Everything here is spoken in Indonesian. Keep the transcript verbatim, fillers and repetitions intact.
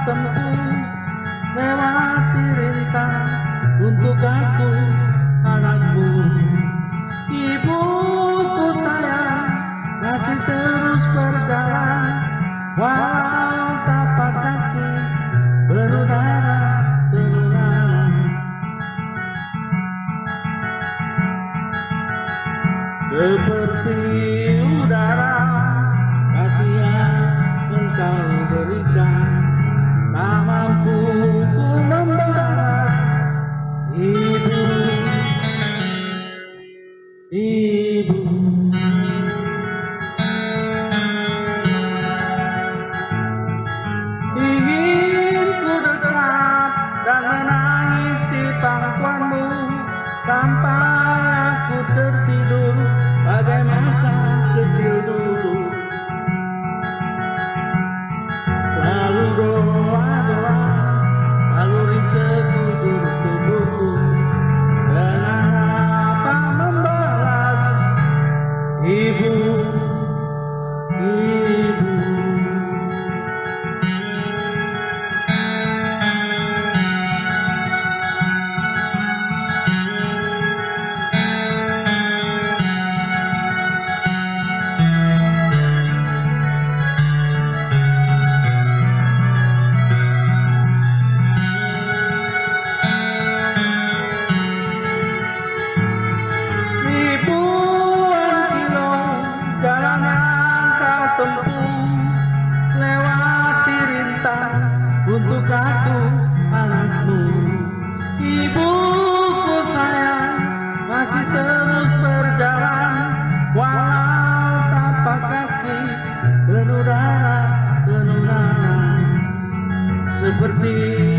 tempuh, lewati rintang untuk aku, anakmu. Ibuku sayang, masih terus berjalan, walau tapak kaki penuh darah, penuh nanah. Seperti udara kasih yang engkau berikan, tak mampu ku membalas. Ibu, Ibu, ingin ku dekat dan menangis di pangkuanmu sampai aku tertidur bagai masa kecil dulu. Lalu doa-doa, baluri sekujur tubuhku, dengan apa membalas. Ibu, Ibu. Lewati rintang untuk aku, anakmu. Ibuku sayang, masih terus berjalan, walau tapak kaki penuh darah, penuh nanah. Seperti